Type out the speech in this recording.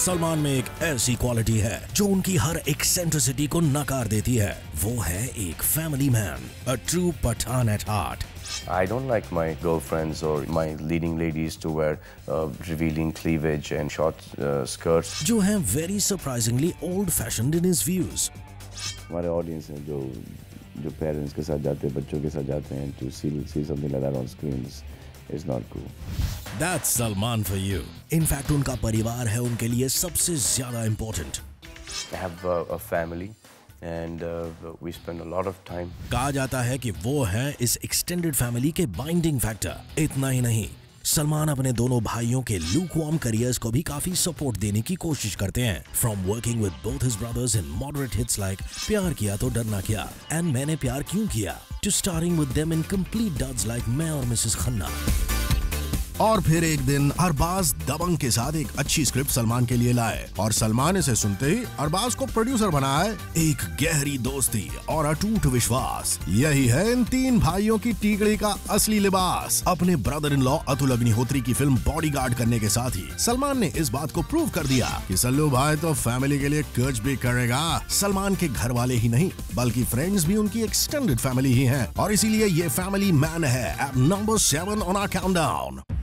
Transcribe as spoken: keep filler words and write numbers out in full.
सलमान में एक ऐसी क्वालिटी है जो उनकी हर एक्सेंट्रिसिटी को नकार देती है। वो है एक family man, a true Pathan at heart. I don't like my girlfriends or my leading ladies to wear uh, revealing cleavage and short uh, skirts. जो हैं very surprisingly old fashioned in his views. हमारे audience हैं जो जो parents के साथ जाते हैं, बच्चों के साथ जाते हैं, to see see something like that on screens is not cool. That's Salman for you. In fact, उनका परिवार है उनके लिए सबसे ज्यादा important. I have a, a family and uh, we spend a lot of time. कहा जाता है कि वो है इस extended family के binding factor। इतना ही नहीं, सलमान अपने दोनों भाइयों के lukewarm careers को भी काफी सपोर्ट देने की कोशिश करते हैं। From working with both his brothers in moderate hits like प्यार किया तो डरना क्या and मैंने प्यार क्यों किया, to starring with them in complete duds like मैं और मिसेस खन्ना। और फिर एक दिन अरबाज दबंग के साथ एक अच्छी स्क्रिप्ट सलमान के लिए लाए और सलमान इसे सुनते ही अरबाज को प्रोड्यूसर बनाए। एक गहरी दोस्ती और अटूट विश्वास, यही है इन तीन भाइयों की टीकड़ी का असली लिबास। अपने brother in law Atul Agnihotri की फिल्म बॉडीगार्ड करने के साथ ही सलमान ने इस बात को प्रूव कर दिया कि सल्लू भाई तो फैमिली के लिए कुछ भी करेगा। सलमान के घर वाले ही नहीं बल्कि फ्रेंड्स भी उनकी एक्सटेंडेड फैमिली ही हैं और इसीलिए ये फैमिली मैन है at number seven on our countdown.